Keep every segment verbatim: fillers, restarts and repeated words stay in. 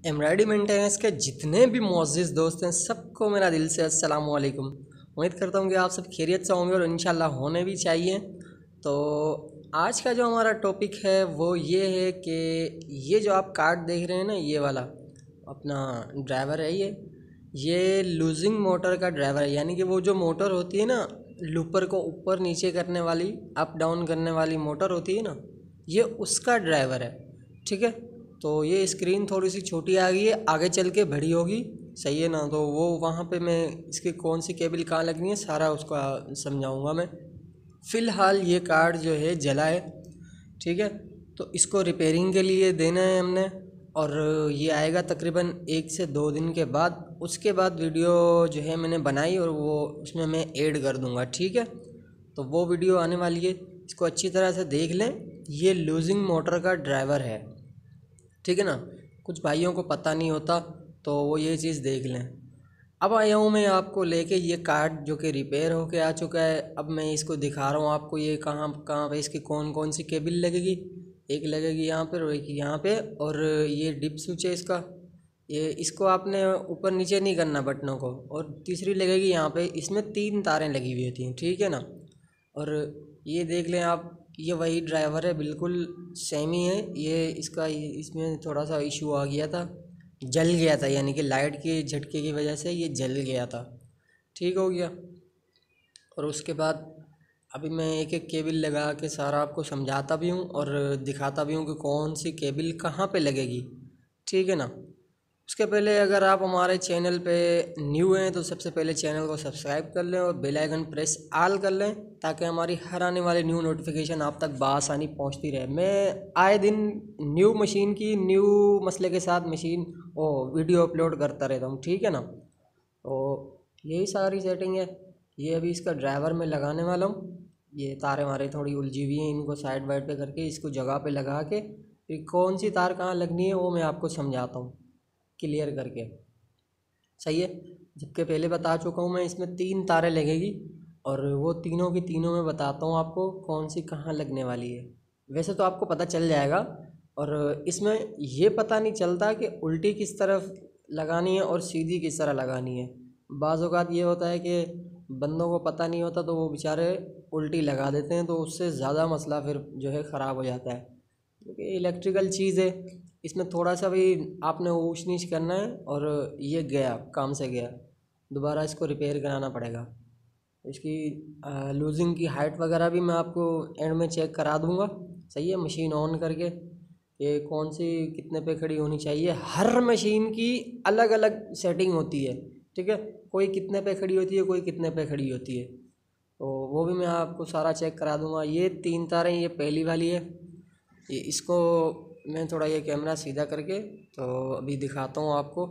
Embroidery maintenance के जितने भी मुअज़्ज़िज़ दोस्त हैं सबको मेरा दिल से अस्सलाम वालेकुम। उम्मीद करता हूँ कि आप सब खैरियत से होंगे और इंशाल्लाह होने भी चाहिए। तो आज का जो हमारा टॉपिक है वो ये है कि ये जो आप कार्ड देख रहे हैं ना, ये वाला अपना ड्राइवर है, ये ये लूजिंग मोटर का ड्राइवर है। यानी कि वो जो मोटर होती है ना, लूपर को ऊपर नीचे करने वाली, अप डाउन करने वाली मोटर होती है ना, ये उसका ड्राइवर है। ठीक है। तो ये स्क्रीन थोड़ी सी छोटी आ गई है, आगे चल के बड़ी होगी। सही है ना। तो वो वहाँ पे मैं इसकी कौन सी केबल कहाँ लगनी है सारा उसका समझाऊंगा मैं। फ़िलहाल ये कार्ड जो है जला है। ठीक है। तो इसको रिपेयरिंग के लिए देना है हमने, और ये आएगा तकरीबन एक से दो दिन के बाद। उसके बाद वीडियो जो है मैंने बनाई और वो उसमें मैं ऐड कर दूंगा। ठीक है। तो वो वीडियो आने वाली है, इसको अच्छी तरह से देख लें। ये लूजिंग मोटर का ड्राइवर है। ठीक है ना। कुछ भाइयों को पता नहीं होता, तो वो ये चीज़ देख लें। अब आया हूँ मैं आपको लेके ये कार्ड जो कि रिपेयर होके आ चुका है। अब मैं इसको दिखा रहा हूँ आपको, ये कहाँ कहाँ पे इसकी कौन कौन सी केबल लगेगी। एक लगेगी यहाँ पर और एक यहाँ पे, और ये डिप स्विच है इसका। ये इसको आपने ऊपर नीचे नहीं करना बटनों को। और तीसरी लगेगी यहाँ पे, इसमें तीन तारें लगी हुई होती हैं। ठीक है ना। और ये देख लें आप, ये वही ड्राइवर है, बिल्कुल सेम ही है ये। इसका इसमें थोड़ा सा इशू आ गया था, जल गया था, यानी कि लाइट के झटके की वजह से ये जल गया था। ठीक हो गया। और उसके बाद अभी मैं एक एक केबल लगा के सारा आपको समझाता भी हूँ और दिखाता भी हूँ कि कौन सी केबल कहाँ पे लगेगी। ठीक है ना। उसके पहले अगर आप हमारे चैनल पे न्यू हैं तो सबसे पहले चैनल को सब्सक्राइब कर लें और बेल आइकन प्रेस ऑल कर लें, ताकि हमारी हर आने वाली न्यू नोटिफिकेशन आप तक बआसानी पहुंचती रहे। मैं आए दिन न्यू मशीन की न्यू मसले के साथ मशीन ओ वीडियो अपलोड करता रहता हूँ। ठीक है ना। तो यही सारी सेटिंग है। ये अभी इसका ड्राइवर में लगाने वाला हूँ। ये तारें वारें थोड़ी उलझी हुई हैं, इनको साइड वाइड पे करके इसको जगह पे लगा के फिर कौन सी तार कहाँ लगनी है वो मैं आपको समझाता हूँ क्लियर करके। सही है। जबकि पहले बता चुका हूँ मैं, इसमें तीन तारें लगेगी और वो तीनों की तीनों मैं बताता हूँ आपको कौन सी कहाँ लगने वाली है। वैसे तो आपको पता चल जाएगा, और इसमें ये पता नहीं चलता कि उल्टी किस तरफ लगानी है और सीधी किस तरह लगानी है। बाज़ औक़ात ये होता है कि बंदों को पता नहीं होता तो वो बेचारे उल्टी लगा देते हैं, तो उससे ज़्यादा मसला फिर जो है ख़राब हो जाता है, क्योंकि इलेक्ट्रिकल चीज़ है। इसमें थोड़ा सा भी आपने ऊंच नीच करना है और ये गया, काम से गया, दोबारा इसको रिपेयर कराना पड़ेगा। इसकी लूजिंग की हाइट वगैरह भी मैं आपको एंड में चेक करा दूंगा। सही है। मशीन ऑन करके ये कौन सी कितने पे खड़ी होनी चाहिए, हर मशीन की अलग अलग सेटिंग होती है। ठीक है। कोई कितने पे खड़ी होती है, कोई कितने पे खड़ी होती है, तो वो भी मैं आपको सारा चेक करा दूंगा। ये तीन तारें, ये पहली वाली है। ये इसको मैं थोड़ा ये कैमरा सीधा करके तो अभी दिखाता हूँ आपको।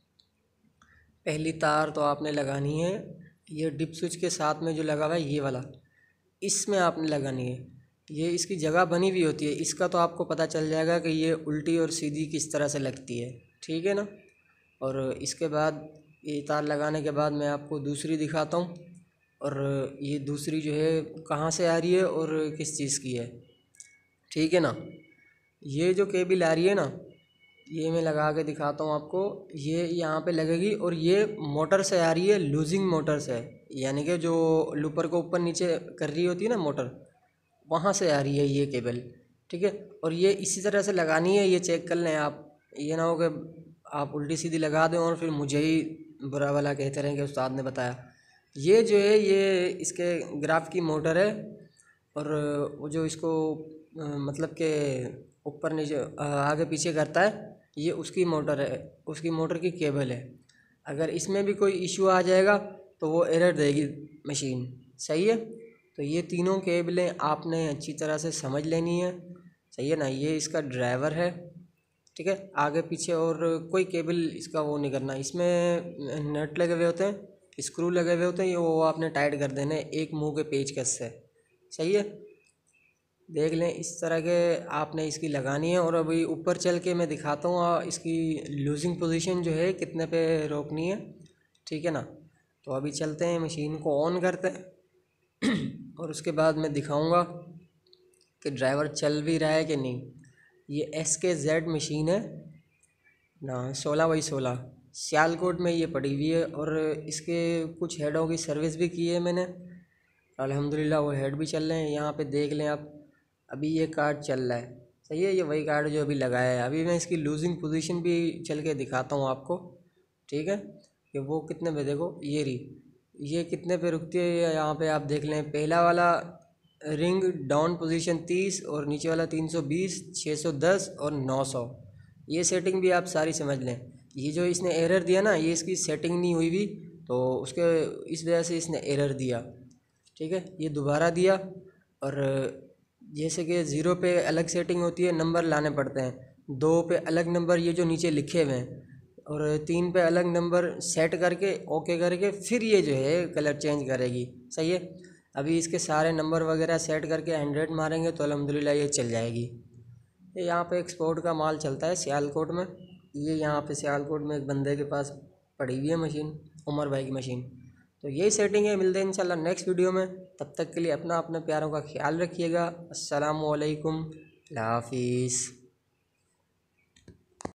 पहली तार तो आपने लगानी है, ये डिप स्विच के साथ में जो लगा हुआ है ये वाला, इसमें आपने लगानी है। ये इसकी जगह बनी हुई होती है, इसका तो आपको पता चल जाएगा कि ये उल्टी और सीधी किस तरह से लगती है। ठीक है ना। और इसके बाद ये तार लगाने के बाद मैं आपको दूसरी दिखाता हूँ, और ये दूसरी जो है कहाँ से आ रही है और किस चीज़ की है। ठीक है ना। ये जो केबल आ रही है ना, ये मैं लगा के दिखाता हूँ आपको। ये यहाँ पे लगेगी और ये मोटर से आ रही है, लूजिंग मोटर से। यानी कि जो लूपर को ऊपर नीचे कर रही होती है ना मोटर, वहाँ से आ रही है ये केबल। ठीक है। और ये इसी तरह से लगानी है, ये चेक कर लें आप। ये ना हो कि आप उल्टी सीधी लगा दें और फिर मुझे ही बुरा वाला कहते रहें कि उस्ताद ने बताया। ये जो है ये इसके ग्राफ की मोटर है, और वो जो इसको अ, मतलब के ऊपर नीचे अ, आगे पीछे करता है, ये उसकी मोटर है, उसकी मोटर की केबल है। अगर इसमें भी कोई इशू आ जाएगा तो वो एरर देगी मशीन। सही है। तो ये तीनों केबलें आपने अच्छी तरह से समझ लेनी है। सही है ना। ये इसका ड्राइवर है। ठीक है। आगे पीछे और कोई केबल इसका वो नहीं करना। इसमें नट लगे हुए होते हैं, स्क्रू लगे हुए होते हैं, ये वो आपने टाइट कर देने एक मुंह के पेचकस से। सही है। देख लें इस तरह के आपने इसकी लगानी है। और अभी ऊपर चल के मैं दिखाता हूँ आ, इसकी लूजिंग पोजीशन जो है कितने पे रोकनी है। ठीक है ना। तो अभी चलते हैं, मशीन को ऑन करते हैं और उसके बाद मैं दिखाऊंगा कि ड्राइवर चल भी रहा है कि नहीं। ये एस के जेड मशीन है, ना सोलह बाई सोलह सियालकोट में ये पड़ी हुई है। और इसके कुछ हेडों की सर्विस भी की है मैंने, अल्हम्दुलिल्लाह वो हेड भी चल रहे हैं। यहाँ पे देख लें आप, अभी ये कार्ड चल रहा है, सही है। ये वही कार्ड जो अभी लगाया है। अभी मैं इसकी लूजिंग पोजीशन भी चल के दिखाता हूँ आपको, ठीक है, कि वो कितने पे, देखो ये रही, ये कितने पे रुकती है। यहाँ पे आप देख लें, पहला वाला रिंग डाउन पोजीशन तीस और नीचे वाला तीन सौ बीस, छः सौ दस और नौ सौ। ये सेटिंग भी आप सारी समझ लें। ये जो इसने एरर दिया ना, ये इसकी सेटिंग नहीं हुई भी, तो उसके इस वजह से इसने एरर दिया, ठीक है। ये दोबारा दिया। और जैसे कि ज़ीरो पे अलग सेटिंग होती है, नंबर लाने पड़ते हैं, दो पे अलग नंबर ये जो नीचे लिखे हुए हैं, और तीन पे अलग नंबर सेट करके ओके करके फिर ये जो है कलर चेंज करेगी, सही है। अभी इसके सारे नंबर वगैरह सेट करके हंड्रेड मारेंगे तो अल्हम्दुलिल्लाह ये चल जाएगी। ये यहाँ पे एक्सपोर्ट का माल चलता है सियालकोट में। ये यहाँ पे सियालकोट में एक बंदे के पास पड़ी हुई है मशीन, उमर भाई की मशीन। तो यही सेटिंग है। मिलते हैं इंशाल्लाह नेक्स्ट वीडियो में। तब तक के लिए अपना अपने प्यारों का ख्याल रखिएगा। अस्सलामु अलैकुम, अल्लाह हाफिज़।